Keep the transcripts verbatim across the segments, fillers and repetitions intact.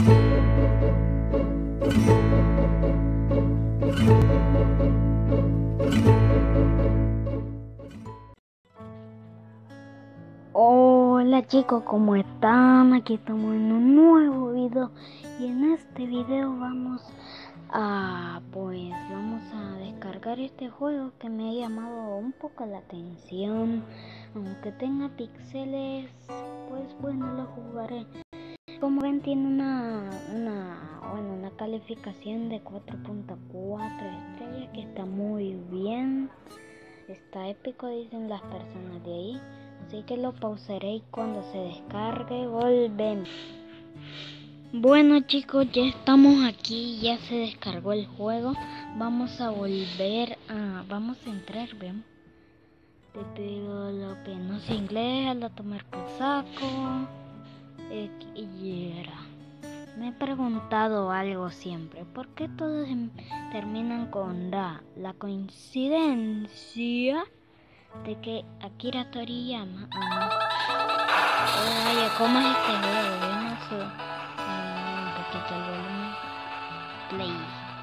Hola chicos, ¿cómo están? Aquí estamos en un nuevo video y en este video vamos a pues vamos a descargar este juego que me ha llamado un poco la atención. Aunque tenga píxeles, pues bueno, lo jugaré. Como ven, tiene una una bueno una calificación de cuatro punto cuatro estrellas, que está muy bien. Está épico, dicen las personas de ahí. Así que lo pausaré y cuando se descargue volvemos. Bueno chicos, ya estamos aquí, ya se descargó el juego. Vamos a volver a... Vamos a entrar, veamos. Te pido lo que no sé inglés, a la tomar por saco. Eh, y era. Me he preguntado algo siempre. ¿Por qué todos terminan con da? La coincidencia de que Akira Toriyama... Ah, no. Oye, ¿cómo es este juego? Yo no sé. Un poquito el volumen. Play.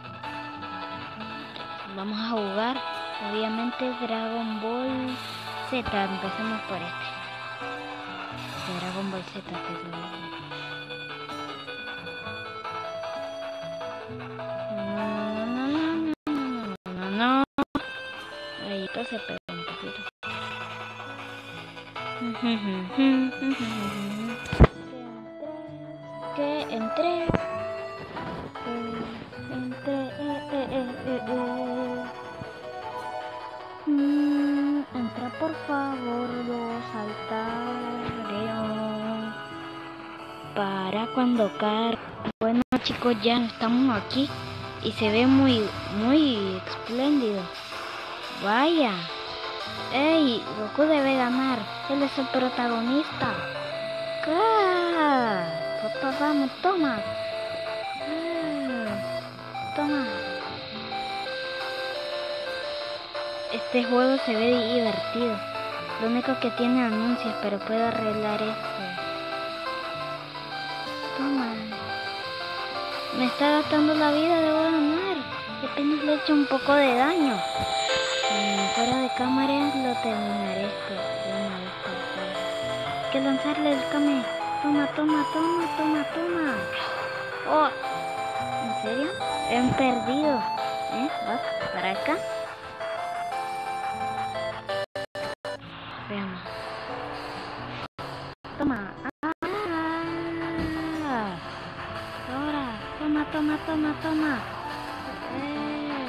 Vamos a jugar, obviamente, Dragon Ball Z. Empecemos por este. Dragon Ball Z, que es el... No, no, no, no, no, no, no. Ahí todo se pega un poquito. Que entré, entré, eh, eh, eh, eh, eh. Mm, entra por favor, los altares para cuando car. Bueno chicos, ya estamos aquí y se ve muy, muy espléndido. Vaya. ¡Ey! Goku debe ganar. Él es el protagonista. ¡Ah! Papá, vamos, toma. Ah, toma. Este juego se ve divertido. Lo único que tiene anuncios, pero puedo arreglar esto. Toma. Me está gastando la vida, debo ganar. Apenas le he hecho un poco de daño. Fuera de cámara lo terminaré esto. Hay que lanzarle el Kame. Toma, toma, toma, toma, toma. Oh, ¿en serio? He perdido. ¿Eh? ¿Vas para acá? Veamos. Toma. Ah. Ahora. Toma, toma, toma, toma. Eh.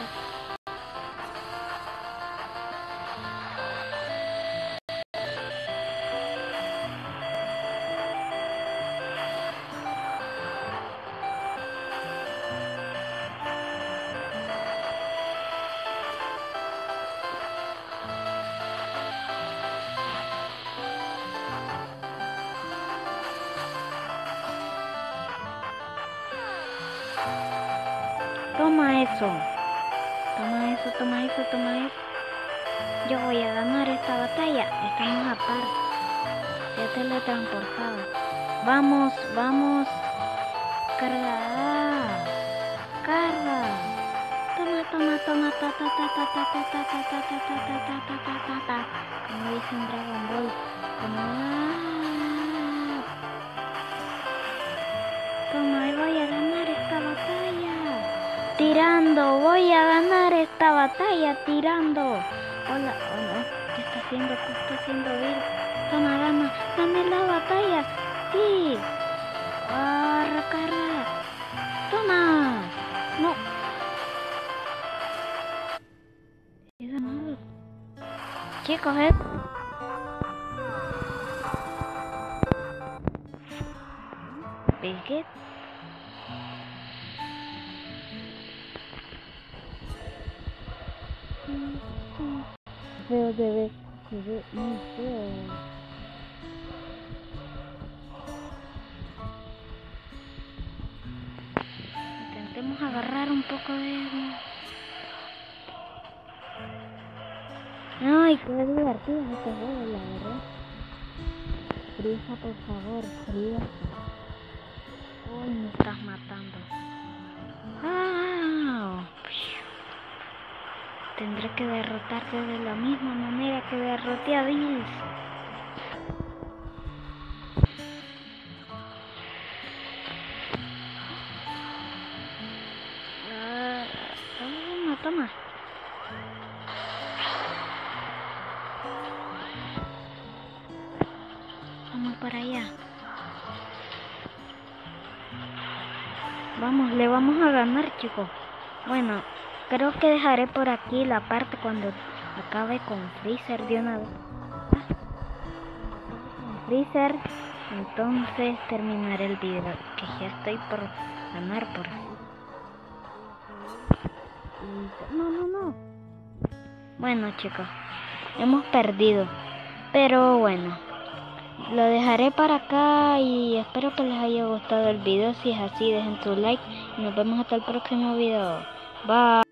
Toma eso. Toma eso, toma eso, toma eso. Yo voy a ganar esta batalla. Estamos a par. Se ha teletransportado. Vamos, vamos. Carga. Carga. Toma, toma, toma, ta, ta, ta, ta, ta, ta, ta, ta, ta, ta, ta, ta, ta, ta, ta, ta. Como dice en Dragon Ball. Toma. Toma, voy a ganar esta batalla. Tirando, voy a ganar esta batalla tirando. Hola, oh no, ¿qué está haciendo? ¿Qué está haciendo bien? Toma, gana, gané la batalla. Sí. Carra, carra. Toma. No. He ganado. Chicos, eh. Vegeta. Feo se ve, se ve muy feo. Intentemos agarrar un poco de... Ay, qué divertido este juego, la verdad. Frisa, por favor, frisa. Uy, me estás matando. Tendré que derrotarte de la misma manera que derroté a Bills. Ah, toma, toma. Vamos para allá. Vamos, le vamos a ganar, chicos. Bueno, creo que dejaré por aquí la parte cuando acabe con Freezer de una vez. Con Freezer, entonces terminaré el video, que ya estoy por ganar por... No, no, no. Bueno, chicos, hemos perdido, pero bueno, lo dejaré para acá y espero que les haya gustado el video. Si es así, dejen su like y nos vemos hasta el próximo video. Bye.